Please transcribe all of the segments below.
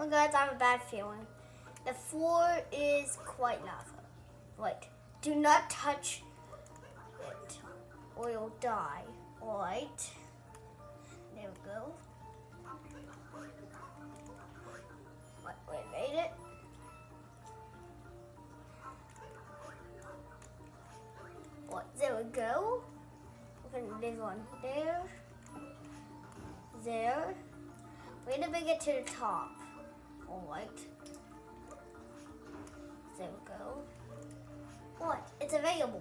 Oh guys, I have a bad feeling. The floor is quite lava. Wait, do not touch it or you'll die. Alright. There we go. We made it. What? There we go. We're gonna leave one there. There. We're gonna bring it to the top. Alright. There we go. What? It's available.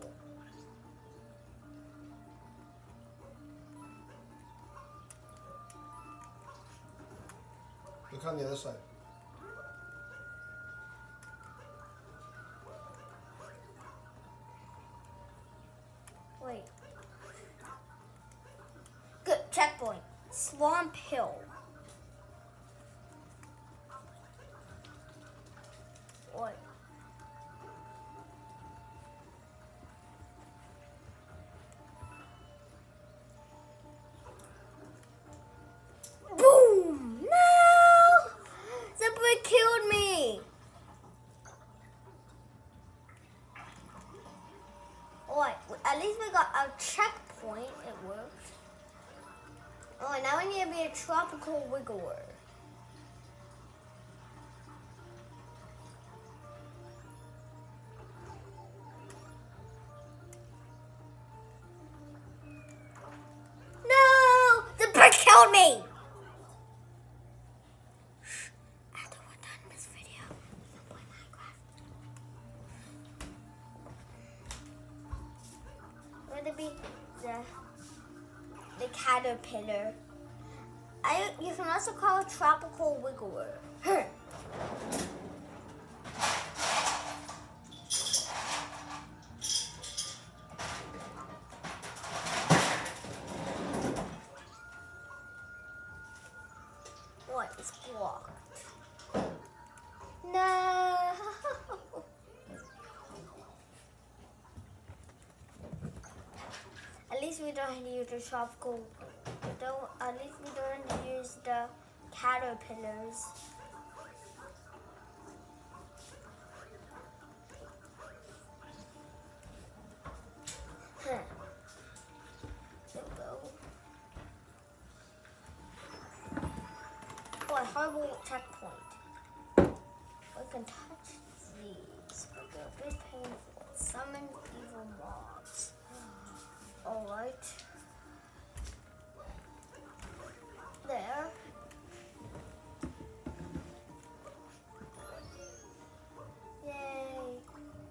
Look on the other side. Wait. Good, checkpoint. Swamp Hill. What? Boom! No! The brick killed me! Alright, at least we got our checkpoint. It worked. Alright, now we need to be a tropical wiggler. No! The brick killed me! After we're done this video, we'll play Minecraft. We're gonna be the caterpillar. You can also call it tropical wiggler. What is blocked? No. At least we don't use the tropical. At least we don't use the caterpillars. There we go. Oh, a horrible checkpoint. We can touch these, but they're a bit painful. Summon evil mobs. Alright. There. Yay.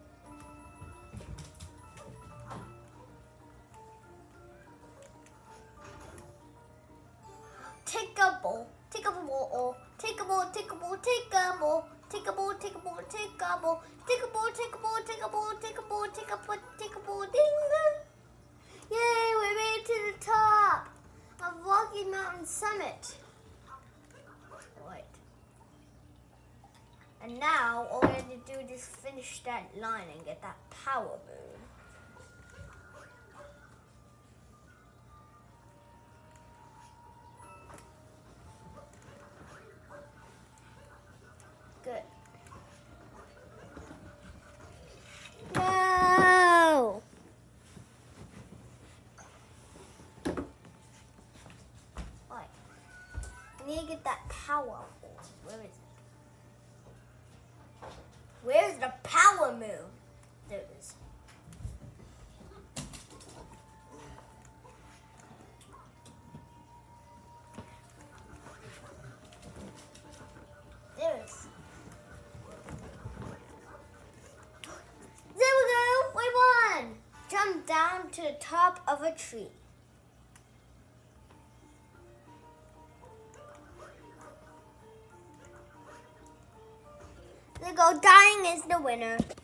Take a ball, take a ball, take a ball, take a ball, take a ball, take a ball, take a ball, take a ball, take a ball, take a ball, take a ball, take a ball, take a ball, take a ball, ding! Yay, we made it to the top of Rocky Mountain Summit. Right. And now all we have to do is finish that line and get that power moon. Good. No! Right. I need to get that power. Where is it? Where's the power moon? There it is. There it is. There we go. We won. Jump down to the top of a tree. There we go. Dying is the winner.